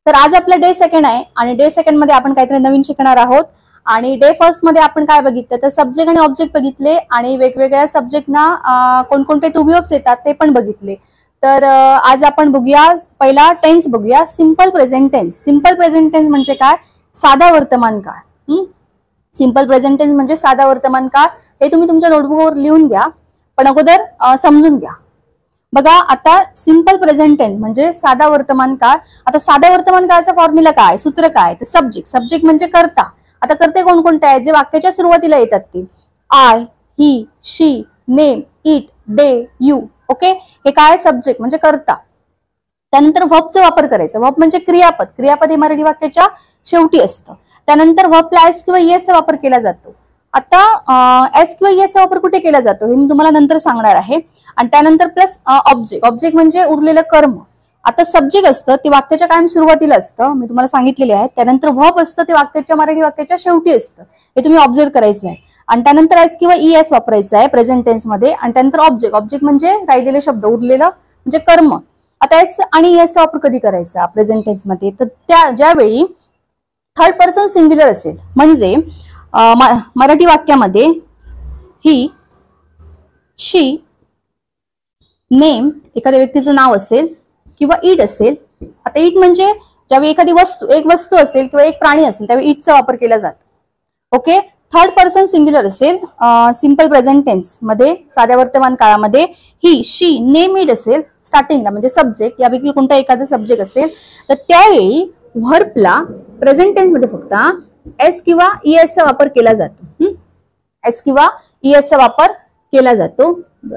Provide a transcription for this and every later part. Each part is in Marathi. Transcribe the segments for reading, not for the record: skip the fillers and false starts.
तर आज आपलं डे सेकंड आहे आणि डे सेकंड मध्ये आपण काहीतरी नवीन शिकणार आहोत. आणि डे फर्स्ट मध्ये आपण काय बघितलं तर सब्जेक्ट आणि ऑब्जेक्ट बघितले आणि वेगवेगळ्या सब्जेक्टना कोणकोणते टू बी वर्ब्स येतात ते पण बघितले. तर आज आपण बघूया पहिला टेन्स बघूया, simple present tense. Simple present tense म्हणजे काय? साधा वर्तमान काळ. सिंपल प्रेझेंट टेन्स म्हणजे साधा वर्तमान काळ. हे तुम्ही तुमच्या नोटबुकवर लिहून घ्या, पण अगोदर समजून घ्या. बघा आता सिंपल प्रेझेंट टेन्स म्हणजे साधा वर्तमान काळ. आता साधा वर्तमान काळाचा फॉर्म्युला काय, सूत्र काय? तर सब्जेक्ट. सब्जेक्ट म्हणजे कर्ता. आता कर्ते कोणकोणते आहेत जे वाक्याच्या सुरुवातीला येतात ते I, he, she, name, it, they, you. Okay, हे काय? सब्जेक्ट म्हणजे कर्ता. त्यानंतर व्हर्बचा वापर करायचा. व्हर्ब म्हणजे क्रियापद. क्रियापद हे मराठी वाक्याच्या शेवटी असतं. त्यानंतर व्हर्बला एस किंवा येसचा वापर केला जातो. आता एस किंवा येसचा वापर कुठे केला जातो हे मी तुम्हाला नंतर सांगणार आहे. आणि त्यानंतर प्लस ऑब्जेक्ट. ऑब्जेक्ट म्हणजे उरलेलं कर्म. आता सब्जेक्ट असतं ते वाक्याच्या कायम सुरुवातीला असतं, मी तुम्हाला सांगितलेले आहे. त्यानंतर व्हर्ब असतं ते वाक्याच्या मराठी वाक्याच्या शेवटी असतं, हे तुम्ही ऑब्झर्व करायचं आहे. आणि त्यानंतर एस किंवा ईएस वापरायचं आहे प्रेझेंट टेन्स मध्ये. आणि त्यानंतर ऑब्जेक्ट. ऑब्जेक्ट म्हणजे राहिलेले शब्द, उरलेलं म्हणजे कर्म. आता एस आणि ईएसचा वापर कधी करायचा प्रेझेंट टेन्स मध्ये? तर त्या ज्यावेळी थर्ड पर्सन सिंग्युलर असेल, म्हणजे मराठी वाक्यामध्ये ही, शी, नेम एखाद्या व्यक्तीचं नाव असेल किंवा इट असेल. आता इट म्हणजे ज्यावेळी एखादी वस्तू, एक वस्तू असेल किंवा एक प्राणी असेल त्यावेळी इटचा वापर केला जातो. ओके, थर्ड पर्सन सिंग्युलर असेल सिंपल प्रेझेंट टेन्स मध्ये साध्या वर्तमान काळामध्ये ही, शी, नेम, इट असेल स्टार्टिंगला म्हणजे सब्जेक्ट, यापैकी कोणता एखादा सब्जेक्ट असेल तर त्यावेळी व्हर्बला प्रेझेंट टेन्स मध्ये फक्त एस किंवा ईएसचा वापर केला जातो. एस किंवा ईएसचा वापर केला जातो.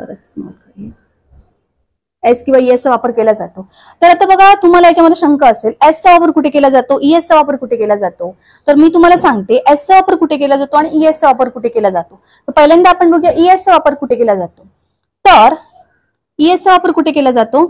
एस किंवा ईएसचा वापर केला जातो. तर आता बघा तुम्हाला याच्यामध्ये शंका असेल, एसचा वापर कुठे केला जातो, ईएसचा वापर कुठे केला जातो? तर मी तुम्हाला सांगते एसचा वापर कुठे केला जातो आणि ईएसचा वापर कुठे केला जातो. तर पहिल्यांदा आपण बघूया ईएसचा वापर कुठे केला जातो. तर ईएसचा वापर कुठे केला जातो?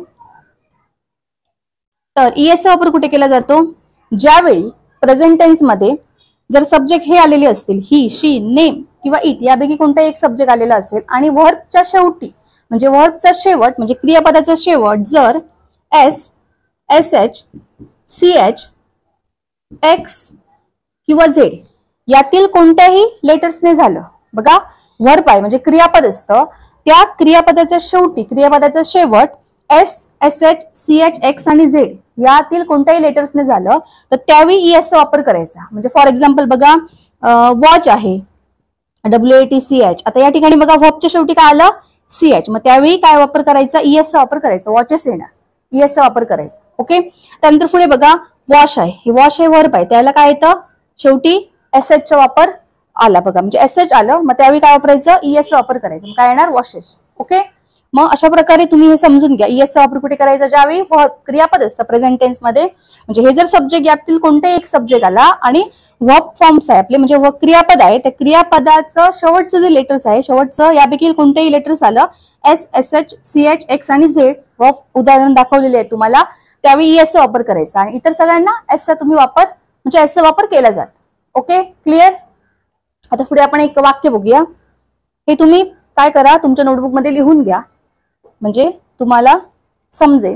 तर ईएसचा वापर कुठे केला जातो? ज्यावेळी प्रेझेंट टेन्स मध्ये जर सब्जेक्ट हे आलेले असतील, ही, शी, नेम किंवा इट, यापैकी कोणता एक सब्जेक्ट आलेला असेल आणि व्हर्बच्या शेवटी म्हणजे व्हर्बचा शेवट म्हणजे क्रियापदाचा शेवट जर S, S H, C H, X किंवा झेड यातील कोणत्याही लेटर्सने झालं. बघा व्हर्ब आहे म्हणजे क्रियापद असतं, त्या क्रियापदाच्या शेवटी, क्रियापदाचा शेवट S, S H, C H, X आणि झेड यातील कोणत्याही लेटर्सने झालं तर त्यावेळी ईएसचा वापर करायचा. म्हणजे फॉर एक्झाम्पल बघा वॉच आहे WATCH. आता या ठिकाणी बघा व्हर्बच्या शेवटी काय आलं? CH. मग त्यावेळी काय वापर करायचा? ईएसचा वापर करायचा. वॉचेस येणार, ईएसचा वापर करायचा. ओके, त्यानंतर पुढे बघा वॉश आहे, हे वॉश हे वर्ब आहे, त्याला काय येतं? शेवटी SH चा वापर आला बघा, म्हणजे SH आलं, मग त्यावेळी काय वापरायचं? ईएसचा वापर करायचा. मग काय येणार? वॉशेस. ओके, मग अशा प्रकारे तुम्ही हे समजून घ्या. ईएसचा वापर कुठे करायचा? ज्यावेळी क्रियापद असतं प्रेझेंट टेन्स मध्ये, म्हणजे हे जर सब्जेक्ट यातील कोणताही एक सब्जेक्ट आला आणि वर्ब फॉर्म्स आहे आपले म्हणजे क्रियापद आहे, त्या क्रियापदाचं शेवटचं जे लेटर्स आहे, शेवटचं यापैकी कोणतेही लेटर्स आलं S, S H, C H, X आणि झेड, उदाहरण दाखवलेले आहे तुम्हाला, त्यावेळी ईएसचा वापर करायचा आणि इतर सगळ्यांना एसचा तुम्ही वापर म्हणजे एसचा वापर केला जातो. Okay, clear? आता पुढे आपण एक वाक्य बघूया. हे तुम्ही काय करा, तुमच्या नोटबुक मध्ये लिहून घ्या म्हणजे तुम्हाला समजेल.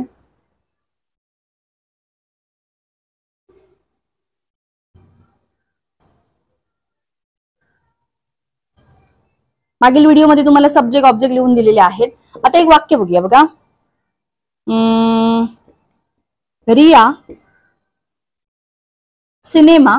मागील व्हिडिओ मध्ये तुम्हाला सब्जेक्ट ऑब्जेक्ट लिहून दिलेले आहेत. आता एक वाक्य बघूया बघा. रिया सिनेमा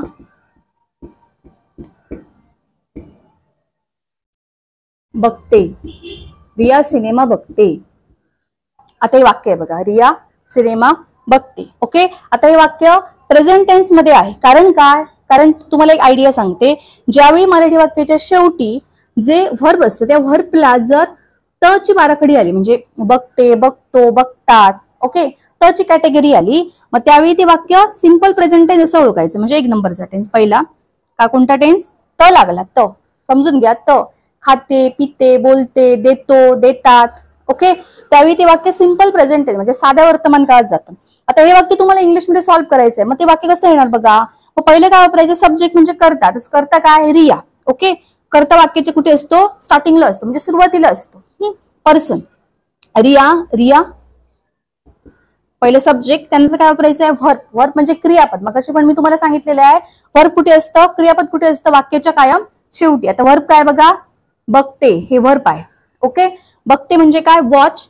बघते. रिया सिनेमा बघते. आता हे वाक्य आहे बघा, रिया सिनेमा बघते. ओके, आता हे वाक्य प्रेझेंट टेन्स मध्ये आहे. कारण काय? कारण तुम्हाला एक आयडिया सांगते, ज्यावेळी मराठी वाक्याच्या शेवटी जे व्हर्ब असतं त्या व्हर्बला जर त ची बाराखडी आली म्हणजे बघते, बघतो, बघतात, ओके, त ची कॅटेगरी आली, मग त्यावेळी ते वाक्य सिंपल प्रेझेंट टेन्स असं ओळखायचं. म्हणजे एक नंबरचा टेन्स पहिला का कोणता टेन्स? त लागला, त समजून घ्या. त खाते, पिते, बोलते, देतो, देतात. ओके, त्यावेळी ते वाक्य सिंपल प्रेझेंट टेन्स म्हणजे साध्या वर्तमान काळात जातं. आता हे वाक्य तुम्हाला इंग्लिशमध्ये सॉल्व्ह करायचंय, मग ते वाक्य कसं येणार बघा. मग पहिले काय वापरायचं? सब्जेक्ट म्हणजे कर्ता. कर्ता काय? रिया. ओके, कर्ता वाक्याचे कुठे असतो? स्टार्टिंगला असतो म्हणजे सुरुवातीला असतो. पर्सन रिया, रिया पहिले सब्जेक्ट, त्यानंतर काय वापरायचं आहे व्हर्ब. व्हर्ब म्हणजे क्रियापद. मग कशी पण मी तुम्हाला सांगितलेलं आहे व्हर्ब कुठे असतं, क्रियापद कुठे असतं, वाक्याच्या कायम शेवटी. आता व्हर्ब काय बघा, बघते हे व्हर्ब आहे. ओके, बघते म्हणजे काय, वॉच.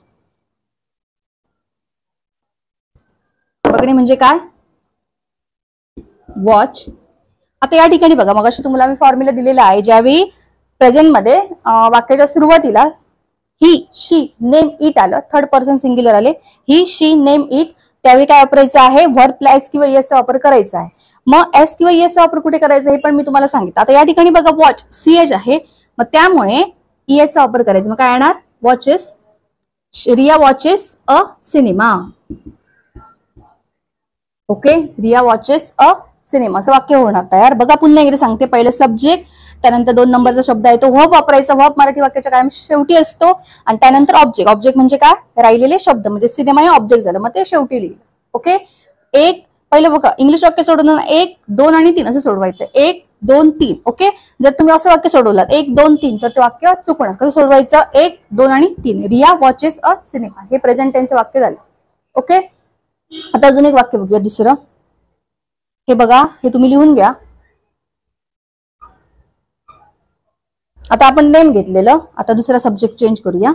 बघणे म्हणजे काय, वॉच. आता या ठिकाणी बघा, मग तुम्हाला मी फॉर्म्युला दिलेला आहे. ज्यावेळी प्रेझेंट मध्ये वाक्याच्या सुरुवातीला ही, शी, नेम, इट आलं, थर्ड पर्सन सिंग्युलर आले, ही, शी, नेम, इट, त्यावेळी काय वापरायचं आहे, व्हर्बला एस किंवा एस वापर करायचा आहे. मग एस किंवा एस वापर कुठे करायचा हे पण मी तुम्हाला सांगितलं. आता या ठिकाणी बघा वॉच सीएच आहे, मग त्यामुळे ईएस वापर करायचा. मग काय येणार, watches, Riya watches a cinema. Okay, Riya watches a cinema असं वाक्य होणार तयार. बघा पुन्हा एकदा सांगते, पहिलं सब्जेक्ट, त्यानंतर 2 नंबरचा शब्द आहे तो व्हर्ब वापरायचा. व्हर्ब मराठी वाक्याच्या कायम शेवटी असतो. आणि त्यानंतर ऑब्जेक्ट. ऑब्जेक्ट म्हणजे काय, राहिलेले शब्द, म्हणजे सिनेमा हे ऑब्जेक्ट झालं, मग ते शेवटी लिहिलं. ओके, एक पहिलं बघा इंग्लिश वाक्य सोडवताना 1, 2 आणि 3 असं सोडवायचं. 1, 2, 3. ओके, जर तुम्ही असं वाक्य सोडवलात 1, 2, 3 तर ते वाक्य चुकणार. कसं सोडवायचं, 1, 2 आणि 3. रिया वॉचेस अ सिनेमा हे प्रेझेंट टेन्सचं वाक्य झालं. ओके, आता अजून एक वाक्य बघूया दुसरं. हे बघा, हे तुम्ही लिहून घ्या. आता आपण नेम घेतलेलं, आता दुसरा सब्जेक्ट चेंज करूया.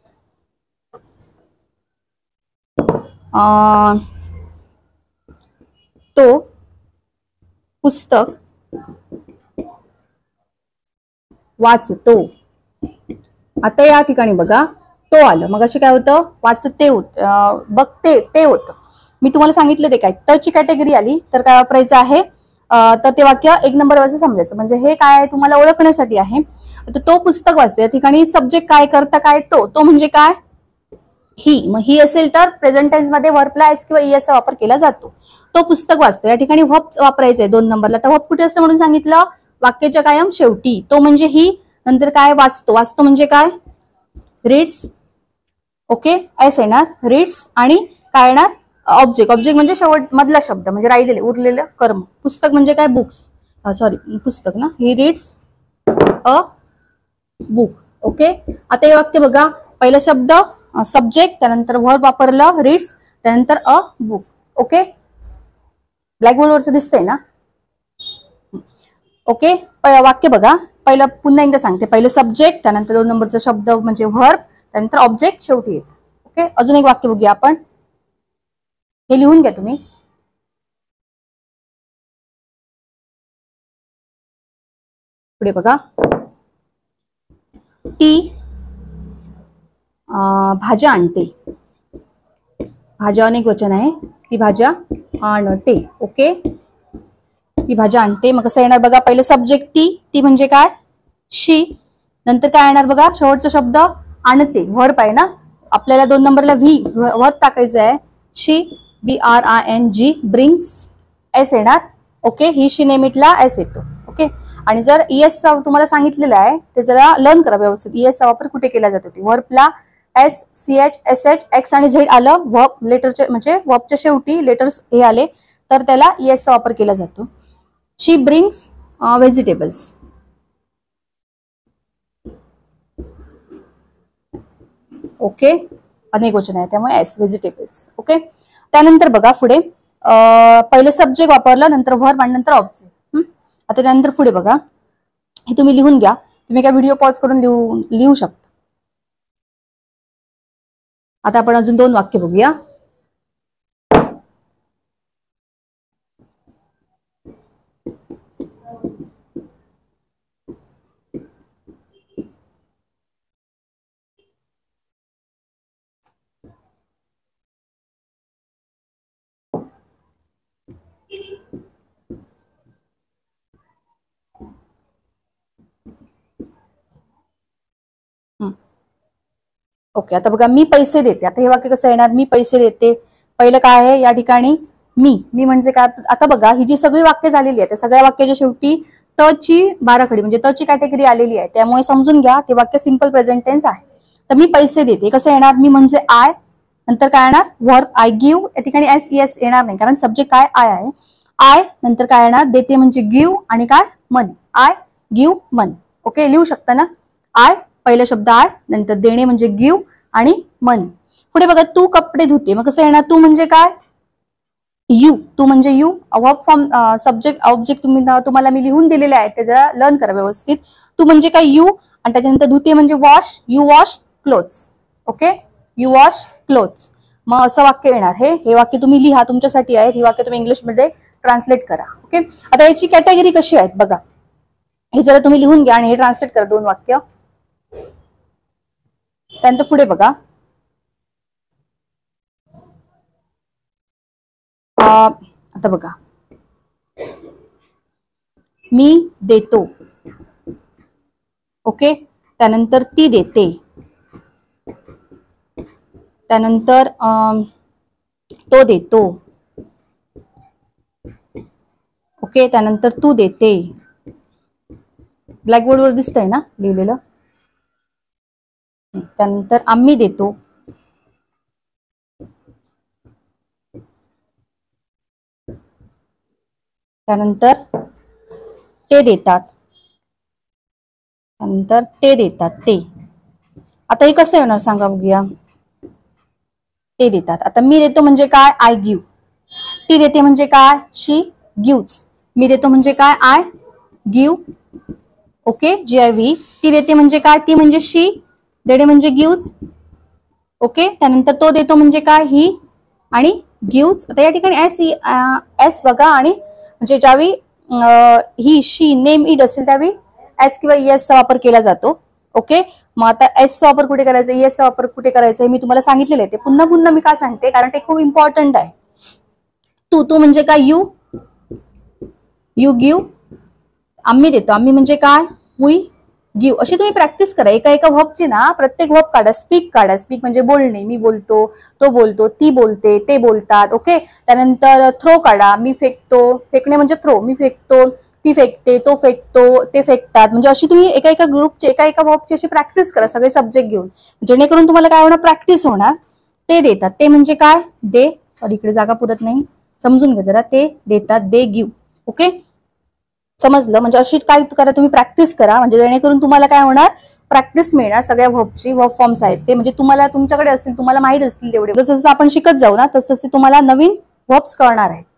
तो पुस्तक वाचतो. आता या ठिकाणी बघा तो आलं, मग असे काय होतं, वाचते होत, बघते ते होतं. मी तुम्हाला सांगितलं ते काय, तची कॅटेगरी आली तर काय वापरायचं आहे, तर ते वाक्य 1 नंबरवरचं समजायचं. म्हणजे हे काय आहे तुम्हाला ओळखण्यासाठी आहे. तर तो पुस्तक वाचतो, या ठिकाणी सब्जेक्ट काय, करता काय, तो म्हणजे काय, ही. मग ही असेल तर प्रेझेंट टेन्स मध्ये व्हर्बला एस किंवा ईएस चा वापर केला जातो. तो पुस्तक वाचतो, या ठिकाणी व्हर्ब वापरायचंय 2 नंबरला. तर व्हर्ब कुठे असतं म्हणून सांगितलं, वाक्याच्या कायम शेवटी. तो म्हणजे ही, नंतर काय, वाचतो. वाचतो म्हणजे काय, रीड्स. ओके, एस येणार, रीड्स, आणि काय येणार, ऑब्जेक्ट. ऑब्जेक्ट म्हणजे शेवट मधला शब्द, म्हणजे राहिलेले उरलेलं कर्म. पुस्तक म्हणजे काय, बुक्स, सॉरी पुस्तक ना, he reads a book. Okay, आता हे वाक्य बघा, पहिला शब्द सब्जेक्ट, त्यानंतर व्हर्ब वापरलं रीड्स, त्यानंतर अ बुक. ओके, ब्लॅकबोर्ड वरचं दिसतंय ना. ओके, वाक्य बघा, पहिलं पुन्हा एकदा सांगते, पहिलं सब्जेक्ट, त्यानंतर 2 नंबरचा शब्द म्हणजे व्हर्ब, त्यानंतर ऑब्जेक्ट शेवटी येतं. ओके, अजून एक वाक्य बघूया आपण. हे लिहून घ्या तुम्ही. पुढे बघा, ती भाज्या आणते. भाज्या अनेक वचन आहे, ती भाज्या आणते. ओके, ती भाज्या आणते. मग कसं येणार बघा, पहिलं सब्जेक्ट ती म्हणजे काय, शी, नंतर काय येणार बघा, शेवटचा शब्द आणते, व्हर्ब आहे ना. आपल्याला 2 नंबरला व्हर्ब टाकायचं आहे. शी, BRING, ब्रिंग्स, एस येणार. ओके, ही, शी, नेम, इटला एस येतो. ओके, आणि जर ईएस तुम्हाला सांगितलेलं आहे ते जरा लर्न करा व्यवस्थित. ईएस चा वापर कुठे केला जातो, व्हर्बला एस, CH, SH, X आणि झेड आलं, व्हर्ब लेटरचे म्हणजे व्हर्बच्या शेवटी लेटर्स हे आले तर त्याला ईएस चा वापर केला जातो. शी ब्रिंग्स व्हेजिटेबल्स. ओके, अनेक वचन आहे त्यामुळे एस, व्हेजिटेबल्स. ओके, त्यानंतर बघा पुढे, पहिलं सब्जेक्ट वापरलं, नंतर व्हर्ब आणि नंतर ऑब्जेक्ट. आता त्यानंतर पुढे बघा, हे तुम्ही लिहून घ्या. तुम्ही काय व्हिडिओ पॉज करून लिहू शकता. आता आपण अजून 2 वाक्य बघूया. ओके, आता बघा, मी पैसे देते. आता हे वाक्य कसं येणार, मी पैसे देते. पहिलं काय आहे या ठिकाणी, मी म्हणजे काय. आता बघा, ही जी सगळी वाक्य झालेली आहे त्या सगळ्या वाक्याच्या शेवटी तची बाराखडी म्हणजे तची कॅटेगरी आलेली आहे. त्यामुळे समजून घ्या ते वाक्य सिंपल प्रेझेंट टेन्स आहे. तर मी पैसे देते कसं येणार, मी म्हणजे आय, नंतर काय येणार व्हर्ब आय गिव्ह. या ठिकाणी एस ईएस येणार नाही कारण सब्जेक्ट काय आय आहे. आय नंतर काय येणार, देते म्हणजे गिव्ह आणि काय money, I give money. Okay, लिहू शकता ना. आय पहिला शब्द आय, नंतर देणे म्हणजे गिव्ह आणि मनी. पुढे बघा, तू कपडे धुते. मग कसं येणार? तू म्हणजे काय? यू. तू म्हणजे you. Verb form, subject object तुम्हाला मी लिहून दिलेले आहे, ते जरा लर्न करा व्यवस्थित. तू म्हणजे काय? यू. आणि त्याच्यानंतर धुते म्हणजे wash. You wash clothes. Okay, you wash clothes. मग असं वाक्य येणार. हे वाक्य तुम्ही लिहा, तुमच्यासाठी आहे. ही वाक्य तुम्ही इंग्लिशमध्ये ट्रान्सलेट करा. ओके, आता याची कॅटेगरी कशी आहेत बघा, हे जरा तुम्ही लिहून घ्या आणि हे ट्रान्सलेट करा 2 वाक्य. त्यानंतर पुढे बघा, आता बघा, मी देतो. ओके, त्यानंतर ती देते. त्यानंतर तो देतो. ओके, त्यानंतर तू देते. ब्लॅकबोर्ड वर दिसतंय ना लिहिलेलं. त्यानंतर आम्ही देतो. त्यानंतर ते देतात. त्यानंतर ते देतात ते. आता हे कसं येणार सांगा बघूया. ते देतात. आता मी देतो म्हणजे काय? I give. ती देते म्हणजे काय? शी गिव्हज. मी देतो म्हणजे काय? I give. Okay, GIV. ती देते म्हणजे काय? ती म्हणजे शी. देणे म्हणजे गिव्हज. ओके, त्यानंतर तो देतो म्हणजे काय? ही. आणि गिव्हज. आता या ठिकाणी एस बघा, आणि म्हणजे ज्यावेळी ही शी नेम इट असेल त्यावेळी एस किंवा ES चा वापर केला जातो. ओके, मग आता एस चा वापर कुठे करायचा, ES चा वापर कुठे करायचा, हे मी तुम्हाला सांगितलेलं आहे. ते पुन्हा पुन्हा मी का सांगते, कारण ते खूप इम्पॉर्टंट आहे. तू म्हणजे काय? यू. You give. आम्ही देतो. आम्ही म्हणजे काय? We give. अशी तुम्ही प्रॅक्टिस करा. एका व्हर्बची ना प्रत्येक व्हर्ब काढा. स्पीक काढा. स्पीक म्हणजे बोलणे. मी बोलतो, तो बोलतो, ती बोलते, ते बोलतात. ओके, त्यानंतर थ्रो काढा. मी फेकतो. फेकणे म्हणजे थ्रो. मी फेकतो, ती फेकते, तो फेकतो, ते फेकतात. म्हणजे अशी तुम्ही एका ग्रुपची एका व्हर्बची अशी प्रॅक्टिस करा सगळे सब्जेक्ट घेऊन, जेणेकरून तुम्हाला काय होणार? प्रॅक्टिस होणार. ते देतात. ते म्हणजे काय? दे. सॉरी, इकडे जागा पुरत नाही, समजून घ्या जरा. ते देतात. They give. ओके, समजलं? म्हणजे अशी काय करा, तुम्ही प्रॅक्टिस करा, म्हणजे जेणेकरून तुम्हाला काय होणार? प्रॅक्टिस मिळणार सगळ्या व्हर्बची. वर्ब फॉर्म्स आहेत ते, म्हणजे तुम्हाला तुमच्याकडे असतील, तुम्हाला माहित असतील तेवढे. जसं जसं आपण शिकत जाऊ ना, तसं तुम्हाला नवीन व्हर्ब्स कळणार आहेत.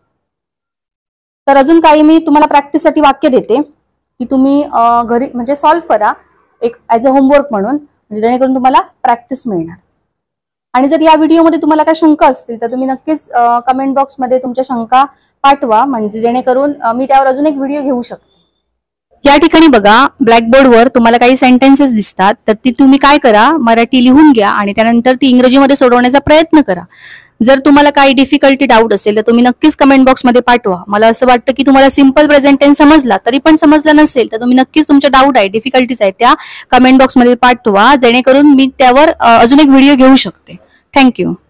तर अजून काही मी तुम्हाला प्रॅक्टिससाठी वाक्य देते, की तुम्ही घरी म्हणजे सॉल्व्ह करा एक ऍज अ होमवर्क म्हणून, म्हणजे जेणेकरून तुम्हाला प्रॅक्टिस मिळणार. आणि जर या व्हिडिओमध्ये तुम्हाला काही शंका असतील तर तुम्ही नक्कीच कमेंट बॉक्समध्ये तुमच्या शंका पाठवा, म्हणजे जेणेकरून मी त्यावर अजून एक व्हिडिओ घेऊ शकते. या ठिकाणी बघा, ब्लॅकबोर्डवर तुम्हाला काही सेंटेन्सेस दिसतात, तर ती तुम्ही काय करा, मराठी लिहून घ्या आणि त्यानंतर ती इंग्रजीमध्ये सोडवण्याचा प्रयत्न करा. जर तुम्हाला काही डिफिकल्टी डाऊट असेल तर तुम्ही नक्कीच कमेंट बॉक्समध्ये पाठवा. मला असं वाटतं की तुम्हाला सिंपल प्रेझेंट टेन्स समजला, तरी पण समजला नसेल तर तुम्ही नक्कीच तुमच्या डाऊट आहे, डिफिकल्टीज आहेत त्या कमेंट बॉक्समध्ये पाठवा, जेणेकरून मी त्यावर अजून एक व्हिडिओ घेऊ शकते. थँक्यू.